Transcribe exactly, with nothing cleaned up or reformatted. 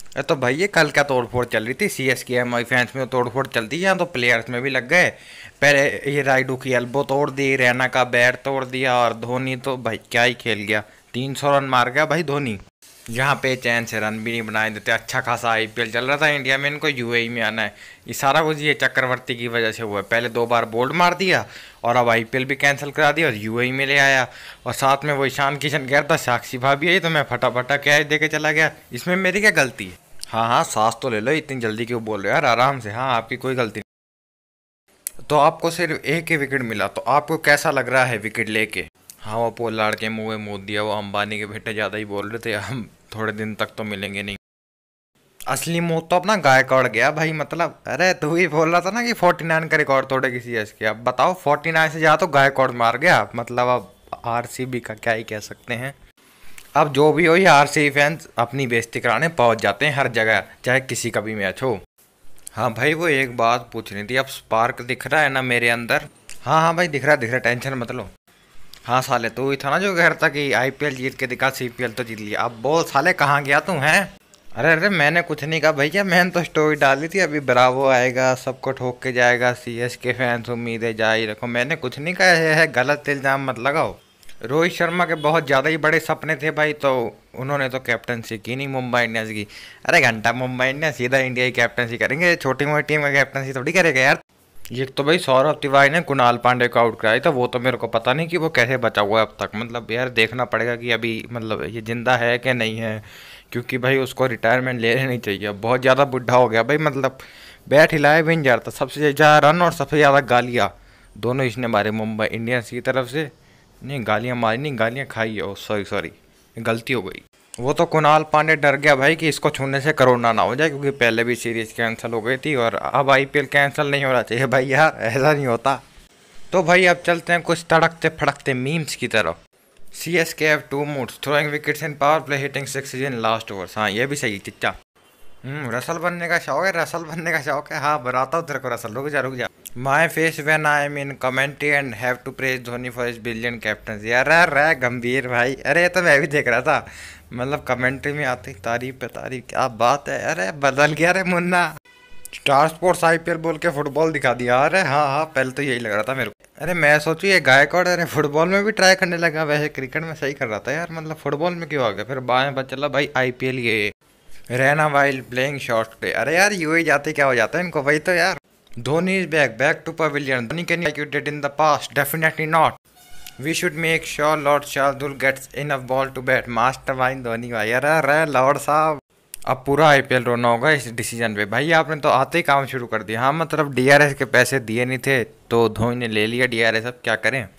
अरे तो भाई ये कल क्या तोड़फोड़ चल रही थी, C S K M I fans में तो तोड़फोड़ चलती है, यहाँ तो प्लेयर्स में भी लग गए। पहले ये राइडू की एल्बो तोड़ दी, रैना का बैट तोड़ दिया, और धोनी तो भाई क्या ही खेल गया। तीन सौ रन मार गया भाई धोनी। यहाँ पे चैन से रन भी नहीं बनाए देते। अच्छा खासा आई पी एल चल रहा था इंडिया में, इनको यू ए ई में आना है। ये सारा कुछ ये चक्रवर्ती की वजह से हुआ है। पहले दो बार बोल्ड मार दिया और अब आई पी एल भी कैंसिल करा दिया और यू ए ई में ले आया। और साथ में वो ईशान किशन कह रहा था साक्षी भाभी आई तो मैं फटाफटा कैच दे के चला गया। इसमें मेरी क्या गलती है? हाँ हाँ, सांस तो ले लो, इतनी जल्दी क्यों बोल रहे हो यार, आराम से। हाँ, आपकी कोई गलती नहीं। तो आपको सिर्फ एक ही विकेट मिला, तो आपको कैसा लग रहा है विकेट लेके? हाँ, वो पोलार्ड के मुंह में मुँह दिया, वो अंबानी के बेटे ज़्यादा ही बोल रहे थे, हम थोड़े दिन तक तो मिलेंगे नहीं। असली मुंह तो अपना गायकवाड़ गया भाई। मतलब अरे तू ही बोल रहा था ना कि फोर्टी नाइन का रिकॉर्ड तोड़े किसी एस के। अब बताओ, फोर्टी नाइन से ज़्यादा तो गायकवाड़ मार गया। मतलब अब आर सी बी का क्या ही कह सकते हैं। अब जो भी हो, ये आर सी बी फैंस अपनी बेइज्जती कराने पहुंच जाते हैं हर जगह, चाहे किसी का भी मैच हो। हाँ भाई, वो एक बात पूछनी थी, अब स्पार्क दिख रहा है ना मेरे अंदर? हाँ हाँ भाई, दिख रहा है दिख रहा है, टेंशन मत लो। हाँ साले, तू ही था ना जो कह रहा था कि आई पी एल जीत के दिखा, सी पी एल तो जीत लिया। अब बोल साले, कहाँ गया तू है? अरे अरे, मैंने कुछ नहीं कहा भैया, मैंने तो स्टोरी डाली थी अभी, ब्रावो आएगा सबको ठोक के जाएगा, सी एस के फैंस उम्मीदें जारी रखो। मैंने कुछ नहीं कहा है, है गलत इल्ज़ाम मत लगाओ। रोहित शर्मा के बहुत ज़्यादा ही बड़े सपने थे भाई, तो उन्होंने तो कैप्टनसी की नहीं मुंबई इंडियंस की। अरे घंटा मुंबई इंडियंस, सीधा इंडिया की कैप्टनसी करेंगे, छोटी मोटी टीम का कैप्टनसी थोड़ी करेगा यार। ये तो भाई सौरभ तिवारी ने कुणाल पांडे को आउट कराया था, वो तो मेरे को पता नहीं कि वो कैसे बचा हुआ है अब तक। मतलब यार देखना पड़ेगा कि अभी मतलब ये जिंदा है कि नहीं है, क्योंकि भाई उसको रिटायरमेंट ले लेनी चाहिए। बहुत ज़्यादा बुढ़ा हो गया भाई, मतलब बैट हिलाया भी नहीं जा रहा था। सबसे ज़्यादा रन और सबसे ज़्यादा गालियाँ दोनों इसने मारे मुंबई इंडियंस की तरफ से। नहीं, गालियाँ मारी नहीं, गालियाँ खाई है। ओ सॉरी सॉरी, गलती हो गई। वो तो कुणाल पांडे डर गया भाई कि इसको छूने से कोरोना ना हो जाए, क्योंकि पहले भी सीरीज कैंसिल हो गई थी और अब आई पी एल कैंसिल नहीं होना चाहिए भाई यार, ऐसा नहीं होता। तो भाई अब चलते हैं कुछ तड़कते फड़कते मीम्स की तरफ। C S K have two moods, throwing wickets in power play, hitting sixes in last overs. हाँ, ये भी सही चिच्चा। हम्म रसल बनने का शौक है, रसल बनने का शौक है। हाँ, बताता हूँ तेरे को रसल, रुक जा रुक जा। My face when I am in commentary and have to praise Dhoni for his billion captain. यार यार रे गंभीर भाई, अरे ये तो मैं भी देख रहा था। मतलब कमेंट्री में आती तारीफ पे तारीफ, क्या बात है। अरे बदल गया रे Munna, Star Sports I P L बोल के फुटबॉल दिखा दिया। अरे हाँ हाँ, पहले तो यही लग रहा था मेरे को। अरे मैं सोचू ये गायकवाड़ अरे फुटबॉल में भी ट्राई करने लगा, वैसे क्रिकेट में सही कर रहा था यार, मतलब फुटबॉल में क्यों आ गया? फिर बाद में पता चला भाई आई पी एल ये रहना वाइल प्लेइंग शॉर्ट प्ले। अरे यार यू ही जाते क्या हो जाता है इनको, वही तो यार। Dhoni is back, back to pavilion, Dhoni can like you did in the past, definitely not. We should make sure lord Shardul gets enough ball to bat, mastermind Dhoni भाई। अरे अरे लॉर्ड साहब, अब पूरा आई पी एल रोना होगा इस डिसीजन पे। भाई आपने तो आते ही काम शुरू कर दिया। हाँ, मतलब डी आर एस के पैसे दिए नहीं थे तो धोनी ने ले लिया डी आर एस, अब क्या करें।